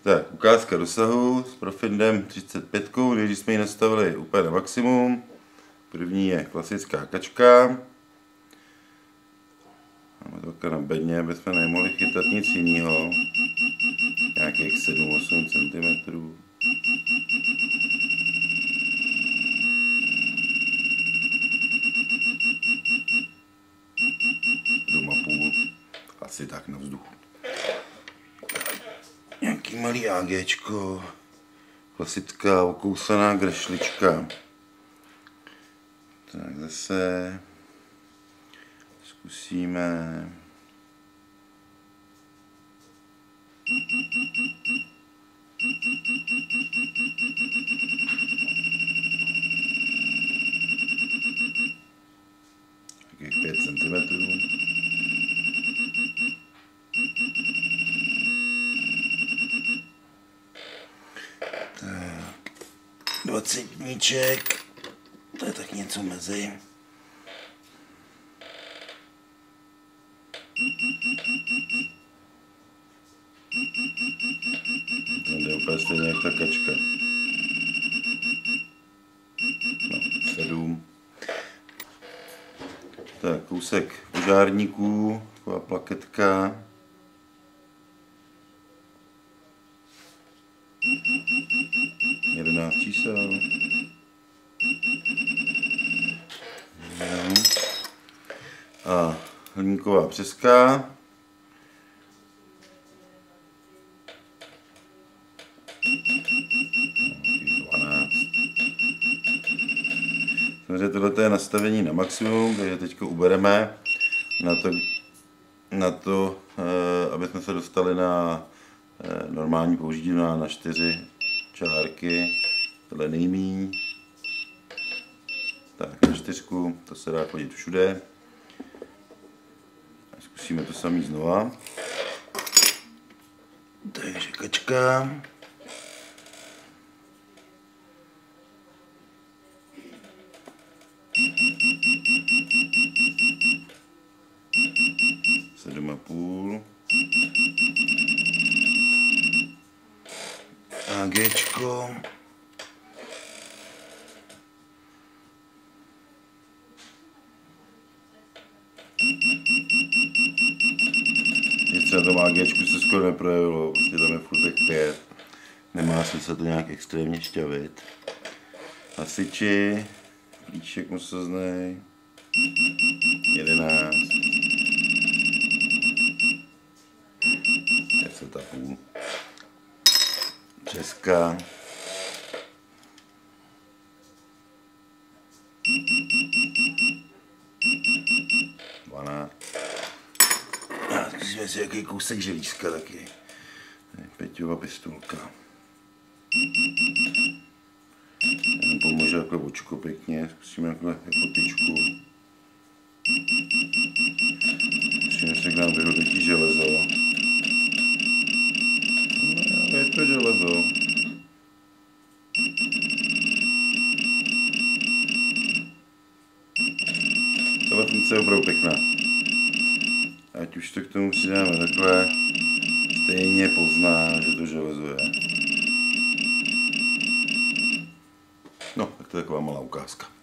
Tak, ukázka dosahu s Profindem 35, když jsme ji nastavili úplně na maximum. První je klasická kačka. Máme to na bedně, aby jsme nemohli chytat nic jiného. Nějakých 7-8 cm. Doma půl, asi tak na vzduchu. Nějaký malý AGčko, klasická okousaná grešlička. Tak zase zkusíme. Takových 5 cm. Tak, 20níček, to je tak něco mezi. To je úplně stejně jak ta kačka. No, 7. Tak, kousek požárníků, taková plaketka. Jedenáct čísel. A hliníková přeska. Samozřejmě tohle je nastavení na maximum, takže teď ubereme na to, aby jsme se dostali na normální použití na 4 čárky, tohle nejmíň. Tak na 4, to se dá chodit všude. Zkusíme to samý znova. Takže kačka. Sedm a půl. AGčko. Nic na tom AGčku se skoro neprojevilo, prostě tam je furt tak 5. Nemá smysl to nějak extrémně šťavit. Hasiči, klíček musoznej, 11. 10,5. Česká. 12. A zkusíme si jaký kousek želízka taky. Peťova pistolka. Jenom pomůže jako očko pěkně, zkusíme jako tyčku. Zkusíme se k nám vyhodnotí železo. No, je to železo. Tahle funkce je opravdu pěkná. Ať už to k tomu přidáme takhle, stejně pozná, že to železo je. No, tak to je taková malá ukázka.